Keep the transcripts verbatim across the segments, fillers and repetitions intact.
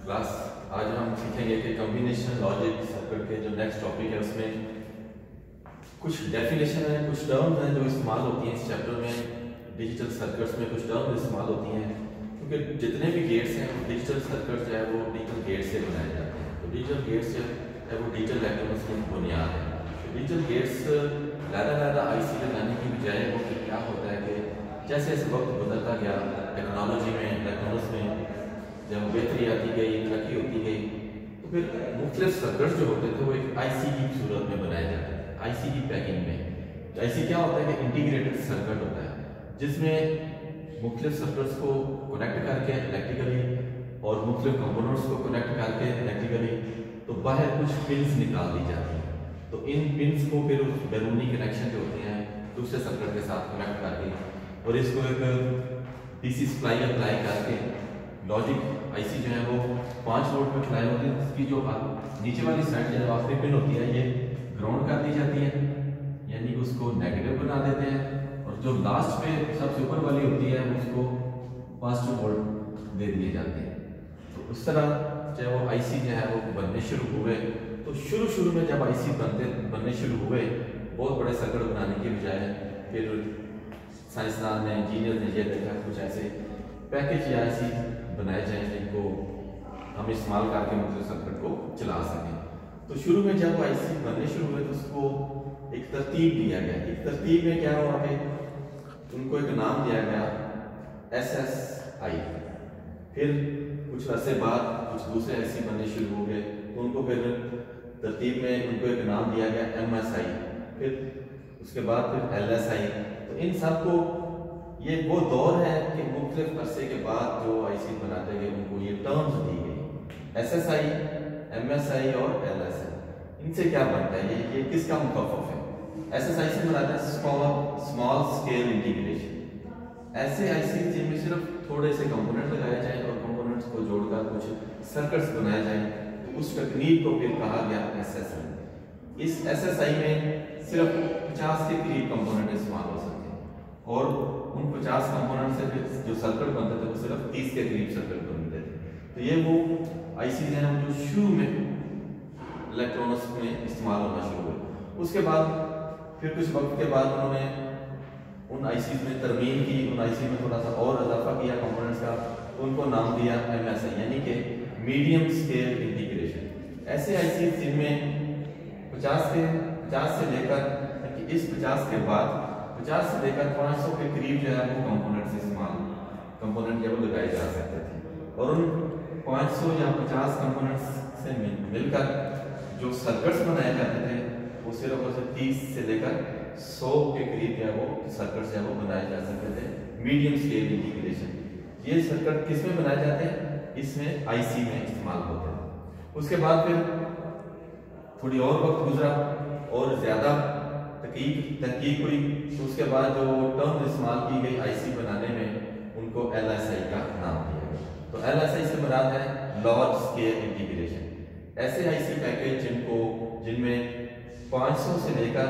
Class आज हम सीखेंगे कि कॉम्बिनेशन लॉजिक सर्किट के जो नेक्स्ट टॉपिक है उसमें कुछ डेफिनेशन है, कुछ टर्म्स हैं जो इस्तेमाल होती हैं इस चैप्टर में। डिजिटल सर्किट्स में कुछ टर्म्स इस्तेमाल होती हैं क्योंकि जितने भी गेट्स हैं डिजिटल सर्किट जो है वो डिजिटल गेट से बनाए जाते हैं। तो डिजिटल गेट्स जो है वो डिजिटल इलेक्ट्रॉनिक्स की बुनियाद है। तो डिजिटल गेट्स ज़्यादा ज़्यादा आई सी लगाने की बजाय वो क्या होता है कि जैसे जैसे वक्त गुजरता गया टेक्नोलॉजी में इलेक्ट्रॉनिक्स में जब बेहतरी आती गई, तरक्की होती गई, तो फिर मुख्तलिफ सर्किट्स जो होते थे वो एक आईसी की सूरत में बनाए जाते थे, आईसी की पैकिंग में। आईसी क्या होता है कि इंटीग्रेटेड सर्किट होता है जिसमें मुख्तलिफ सर्किट्स को कनेक्ट करके इलेक्ट्रिकली और मुख्तलिफ कंपोनेंट्स को कनेक्ट करके इलेक्ट्रिकली तो बाहर कुछ पिन्स निकाल दी जाती हैं। तो इन पिन्स को फिर उस बैरूनी कनेक्शन जो होते हैं दूसरे सर्किट के साथ कनेक्ट करके और इसको एक डीसी सप्लाई अप्लाई करके लॉजिक आईसी जो है वो पाँच वोल्ट पे अप्लाई होती है। इसकी जो नीचे वाली साइड जो आखिरी पिन होती है ये ग्राउंड कर दी जाती है, यानी उसको नेगेटिव बना देते हैं, और जो लास्ट पे सबसे ऊपर वाली होती है उसको पॉजिटिव वोल्ट दे दिए जाते हैं। तो उस तरह चाहे वो आईसी जो है वो बनने शुरू हुए, तो शुरू शुरू में जब आईसी बनते बनने शुरू हुए बहुत बड़े सर्किट बनाने के बजाय फिर साइंसदान ने इंजीनियर ने ये देखा कुछ ऐसे पैकेज या आईसी बनाए जाएं जिनको हम इस्तेमाल करके मतलब सर्किट को चला सकें। तो शुरू में जब आईसी बनने शुरू हुए तो उसको एक तरतीब दिया गया। एक तरतीब में क्या हुआ कि उनको एक नाम दिया गया एस एस आई। फिर कुछ अरसे बाद कुछ दूसरे आईसी बनने शुरू हो गए तो उनको फिर तरतीब में उनको एक नाम दिया गया एम एस आई, फिर उसके बाद फिर एल एस आई। तो इन सब को ये वो दौर है कि मुख्तलिफ अरसे के बाद जो आईसी बनाते गए उनको ये टर्म्स दी गई S S I, M S I और एल एस आई। इनसे क्या बनता है, ये ये किसका मुखफ़फ़ है? एस एस आई से बनाता है स्मॉल स्केल इंटीग्रेशन। ऐसे आईसी जिनमें सिर्फ थोड़े से कंपोनेंट लगाए जाए और कंपोनेंट्स को जोड़कर कुछ सर्किट्स बनाए जाए, तो उस तकनीक को फिर कहा गया एस एस आई। इस एस एस आई में सिर्फ पचास के करीब कंपोनेंट इस्तेमाल हो सकते हैं और उन पचास कंपोनेंट से फिर जो सर्किट बनते थे वो सिर्फ तीस के करीब सर्किट बनते थे। तो ये वो आईसी हैं जो शुरू में इलेक्ट्रॉनिक्स में इस्तेमाल होना शुरू हुए। उसके बाद फिर कुछ वक्त के बाद उन्होंने उन आईसी में तरमीम की, उन आईसी में थोड़ा सा और इजाफा किया कंपोनेंट्स का, तो उनको नाम दिया एम एस आई, यानी कि मीडियम स्केल इंटीग्रेशन। ऐसे आईसी जिनमें पचास के पचास से लेकर इस पचास के बाद पचास से लेकर पाँच सौ के करीब जो है वो कंपोनेंट्स इस्तेमाल कंपोनेंट जो लगाए जा सकते थे, और उन पाँच सौ या पचास कंपोनेंट्स से मिल, मिलकर जो सर्किट्स बनाए जाते थे वो सिर्फ और सिर्फ तीस से लेकर सौ के करीब जो है वो सर्किट्स जो है वो बनाए जा सकते थे मीडियम स्केल इंटीग्रेशन। ये सर्किट किस में बनाए जाते हैं? इसमें आईसी में इस्तेमाल होते हैं। उसके बाद फिर थोड़ी और वक्त गुजरा और ज़्यादा तहकीक तहकीक हुई, तो उसके बाद जो टर्म इस्तेमाल की गई आईसी बनाने में उनको एल एस आई का नाम दिया गया। तो एल एस आई से मुराद है लार्ज स्केल इंटीग्रेशन। ऐसे आईसी पैकेज जिनको जिनमें पाँच सौ से लेकर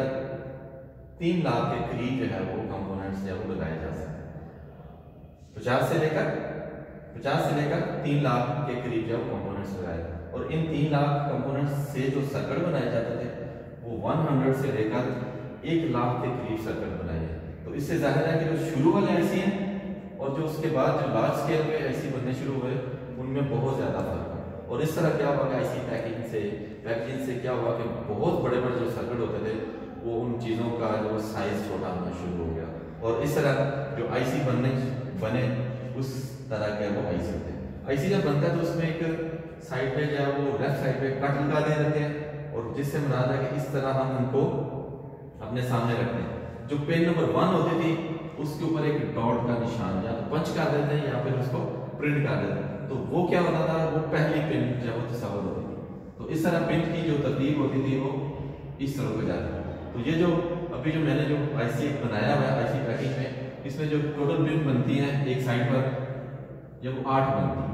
तीन लाख के करीब जो है वो कंपोनेंट्स जो है वो लगाए जा सकते हैं। पचास से लेकर पचास से लेकर तीन लाख के करीब जो कंपोनेंट्स लगाए, और इन तीन लाख कंपोनेंट्स से जो सर्किट बनाए जाते थे वो सौ से लेकर एक लाख के करीब सर्किट बनाए जाए। तो इससे जाहिर है कि जो शुरू वाले आईसी हैं और जो उसके बाद जो लार्ज स्केल पे आईसी बनने शुरू हुए उनमें बहुत ज़्यादा फर्क है। और इस तरह क्या हुआ कि आईसी पैकिंग से पैकेजिंग से क्या हुआ कि बहुत बड़े बड़े जो सर्किट होते थे वो उन चीज़ों का जो साइज छोटा होना शुरू हो गया, और इस तरह जो आईसी बनने बने उस तरह के वो आईसी होते हैं। आईसी जब बनता है तो उसमें एक साइड पे जो है वो लेफ्ट साइड पे कट लगा दे देते हैं, और जिससे मुराद है कि इस तरह हम उनको अपने सामने रखते हैं। जो पेन नंबर वन होती थी उसके ऊपर एक डॉट का निशान या तो पंच कर देते हैं या फिर उसको प्रिंट कर देते हैं। तो वो क्या होता था, वो पहली पिन जब वो तस्वर होती थी। तो इस तरह पिन की जो तरतीब होती थी वो इस तरह हो जाती थी। तो ये जो अभी जो मैंने जो आईसी बनाया हुआ है आईसी पैकिंग में, इसमें जो टोटल पिन बनती है एक साइड पर जब वो आठ बनती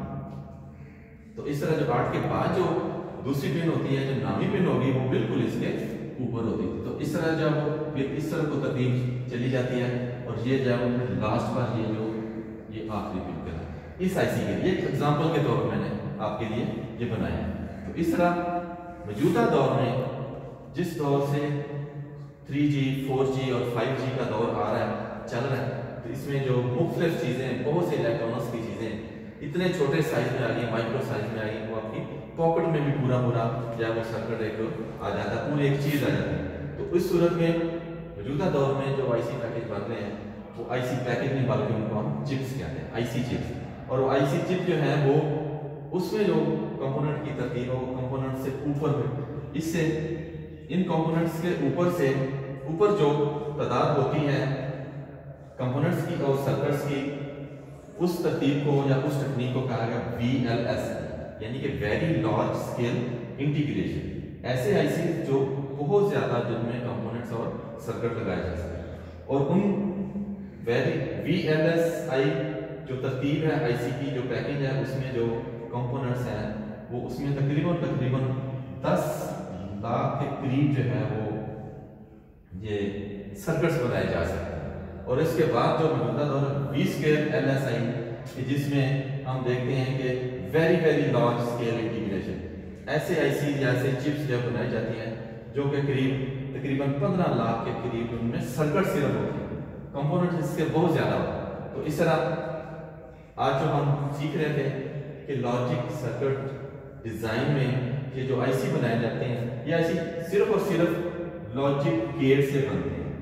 है, तो इस तरह जो आठ के बाद जो दूसरी पिन होती है जो नामी पिन होगी वो बिल्कुल इसके ऊपर होती है। तो इस तरह जब फिर इस तरह को तरतीब चली जाती है, और ये जब लास्ट पर ये जो ये आखिरी पिन का इस आईसी के लिए एग्जांपल के तौर पर मैंने आपके लिए ये बनाया है। तो इस तरह मौजूदा दौर में जिस दौर से थ्री जी, फोर जी और फाइव जी का दौर आ रहा है, चल रहा है, तो इसमें जो मुख्तलिफ चीज़ें, बहुत से इलेक्ट्रॉनिक्स की चीज़ें इतने छोटे साइज में आ गई, माइक्रो साइज में आ गई, वो आपकी पॉकेट में भी पूरा पूरा या वो सर्किट एक आ जाता है, पूरी एक चीज़ आ जाती है। तो इस सूरत में मौजूदा दौर में जो आईसी पैकेज बन रहे हैं वो आईसी पैकेज नहीं बल्कि उनको हम चिप्स कहते हैं, आईसी चिप्स। और वो आईसी चिप जो है वो उसमें जो कंपोनेंट की तरतीब है वो कंपोनेंट से ऊपर में, इससे इन कंपोनेंट्स के ऊपर से ऊपर जो तादाद होती है कंपोनेंट्स की और सर्किट्स की, उस तरतीब को या उस तकनीक को कहा गया वी एल एस, यानी कि वेरी लार्ज स्केल इंटीग्रेशन। ऐसे आईसी जो बहुत ज्यादा जिनमें कंपोनेंट्स और सर्किट लगाए जा सकते, और उन very V L S I जो तरतीब है आईसी की, जो पैकिंग है, उसमें जो कंपोनेंट्स हैं वो उसमें तकरीबन तकरीबन दस लाख के करीब जो है वो ये सर्किट्स बनाए जा सकते हैं। और इसके बाद जो मौजूदा दौर V scale L S I, जिसमें हम देखते हैं कि very very large scale integration, ऐसे आईसी या ऐसे चिप्स जो बनाई जाती हैं जो कि करीब तकरीबन पंद्रह लाख के करीब उनमें सर्किट सिर्फ होते हैं, कंपोनेंट इसके बहुत ज्यादा होते हैं। तो इस तरह आज जो हम सीख रहे थे कि लॉजिक सर्किट डिजाइन में ये जो आईसी बनाए जाते हैं, ये आईसी सिर्फ और सिर्फ लॉजिक गेट से बनते हैं।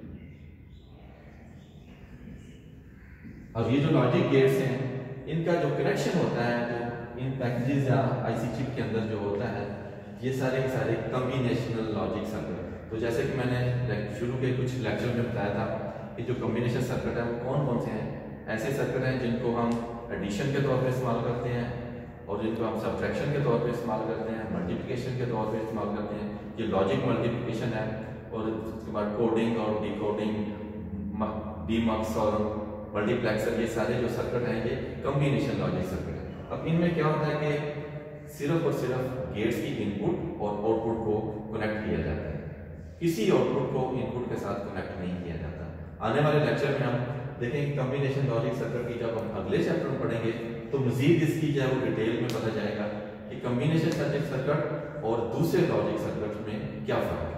और ये जो लॉजिक गेट्स हैं इनका जो कनेक्शन होता है, जो इन पैकेजेस या आईसी चिप के अंदर जो होता है, ये सारे के सारे कॉम्बिनेशनल लॉजिक सर्किट। तो जैसे कि मैंने शुरू के कुछ लेक्चर में बताया था कि जो कॉम्बिनेशन सर्किट है वो कौन कौन से हैं। ऐसे सर्किट हैं जिनको हम एडिशन के तौर पे इस्तेमाल करते हैं, और जिनको हम सब्ट्रैक्शन के तौर पे इस्तेमाल करते हैं, मल्टीप्लिकेशन के तौर पे इस्तेमाल करते हैं। ये लॉजिक मल्टीप्लिकेशन है, और उसके बाद कोडिंग और डिकोडिंग, डीमक्स और मल्टीप्लेक्सर, ये सारे जो सर्किट हैं ये कॉम्बिनेशन लॉजिक सर्किट है। अब इनमें क्या होता है कि सिर्फ और सिर्फ गेट्स की इनपुट और आउटपुट को कनेक्ट किया जाता है, किसी आउटपुट को इनपुट के साथ कनेक्ट नहीं किया जाता। आने वाले लेक्चर में हम देखेंगे कॉम्बिनेशन लॉजिक सर्किट की, जब हम अगले चैप्टर में पढ़ेंगे तो मजीद इसकी जो है वो डिटेल में पता जाएगा कि कॉम्बिनेशन लॉजिक सर्किट और दूसरे लॉजिक सर्किट में क्या फर्क है।